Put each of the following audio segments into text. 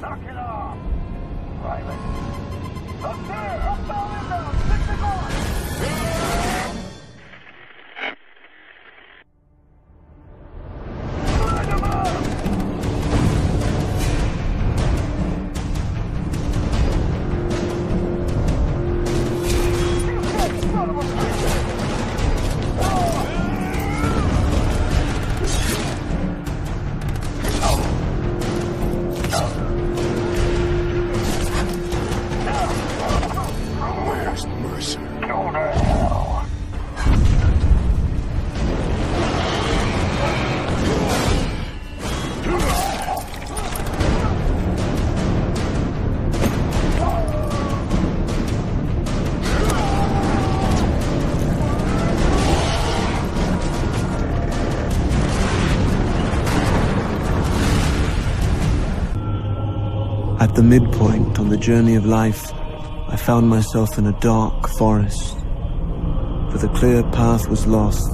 Knock it off! Riley! Up there! Up the window! Stick the door! Line them up! You son of a bitch! Where's Mercer? Go to hell! At the midpoint on the journey of life, I found myself in a dark forest, for the clear path was lost.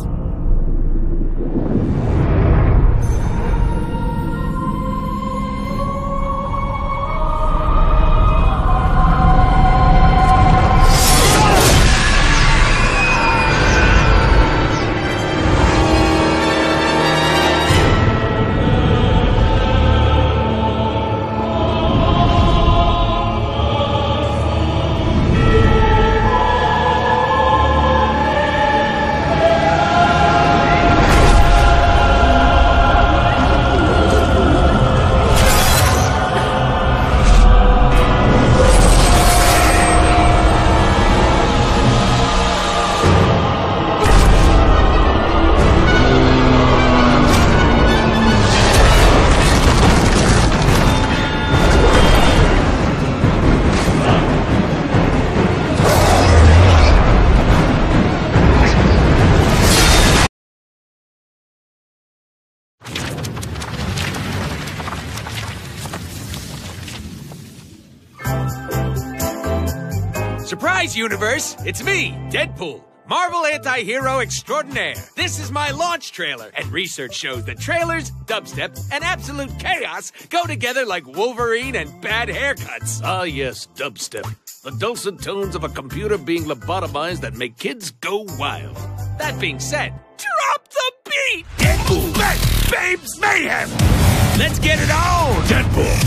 Surprise, universe! It's me, Deadpool, Marvel anti-hero extraordinaire. This is my launch trailer, and research shows that trailers, dubstep, and absolute chaos go together like Wolverine and bad haircuts. Ah, yes, dubstep. The dulcet tones of a computer being lobotomized that make kids go wild. That being said, drop the beat! Deadpool, Babes Mayhem! Let's get it on! Deadpool!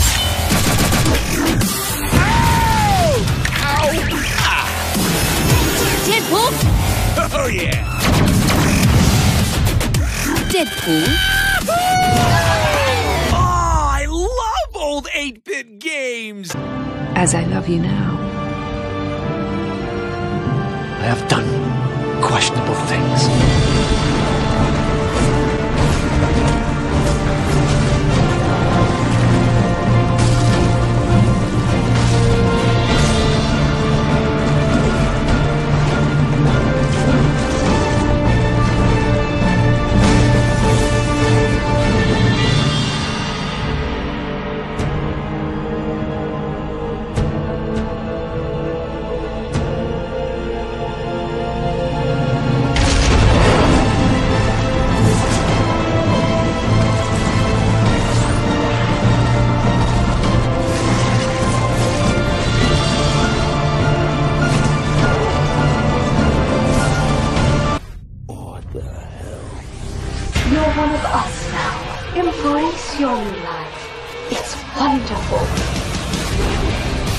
Ow! Ah! Deadpool? Oh, yeah! Deadpool? Oh, I love old 8-bit games! As I love you now. I have done questionable things. You're one of us now. Embrace your new life. It's wonderful.